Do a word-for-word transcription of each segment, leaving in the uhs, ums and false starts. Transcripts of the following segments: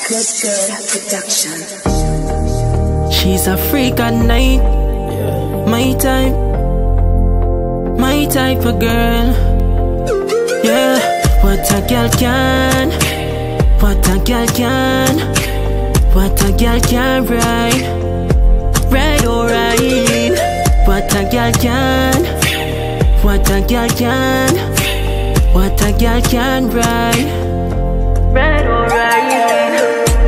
Good Girl Production. She's a freak at night. My type, my type of girl. Yeah, what a girl can, what a girl can, what a girl can ride, ride or ride. What a girl can, what a girl can, what a girl can ride, ride or ride.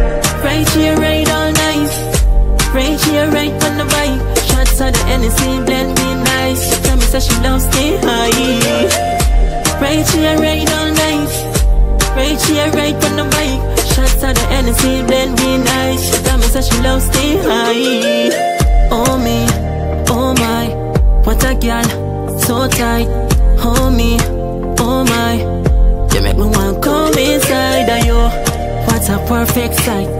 Right here, right all night. Right here, right on the bike. Shots of the Hennessy blend me nice. Tell me say she loves stay high. Right here, right all night. Right here, right on the bike. Shots of the Hennessy blend me nice. Tell me say she loves stay high. Oh me, oh my, what a girl, so tight. Oh me, oh my, you make me want to come inside of you. What a perfect sight.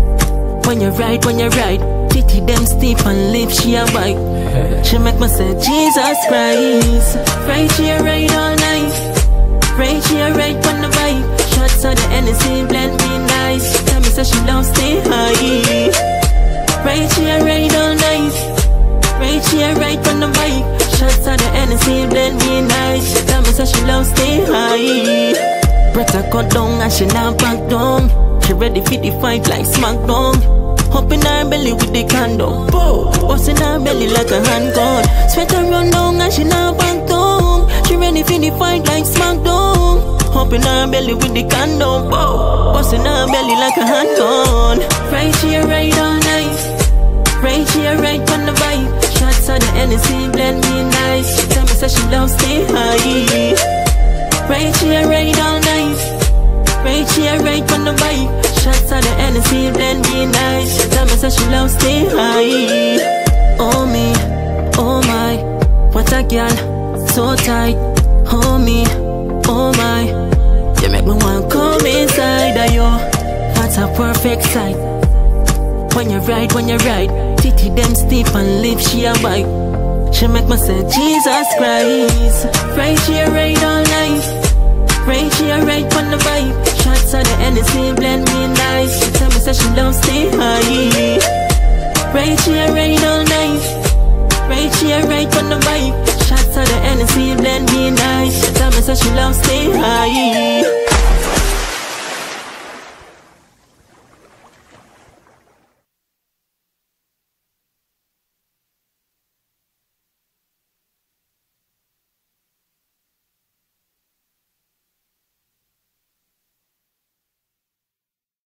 When you ride, when you ride, titty them steep and lips she a bite. She make me say Jesus Christ. Right here, right all night. Right here, right on the bike. Shots of the Hennessy blend me nice. Tell me say she loves stay high. Right here, right all night. Right here, right on the bike. Shots of the Hennessy blend me nice. Tell me say she loves stay high. Breath a cut down and she not back down. She ready for the fight like SmackDown. Up in her belly with the condom. Bust in her belly like a handgun. Sweat her run down and she not back down. She ready for the fight like SmackDown. Up in her belly with the condom. Bust in her belly like a handgun. Right here, right all night. Right here, right on the bike. Shots of the Hennessy blend me nice. She tell me say she loves stay high. Right here, right all night. Right here, right on the bike. Shots of the Hennessy blend me nice. She tell me say she loves stay high. Oh me, oh my, what a girl, so tight. Oh me, oh my, you make me want to come inside of you. What a perfect sight. When you ride, when you ride, titty them steep and lips she a bite. She make me say Jesus Christ. Right here, right all night. Right here, right on the bike. Shots of the Hennessy blend me nice. She tell me say she loves stay high. Right here, right all night. Right here, right on the bike. Shots of the Hennessy blend me nice. She tell me say she loves stay high.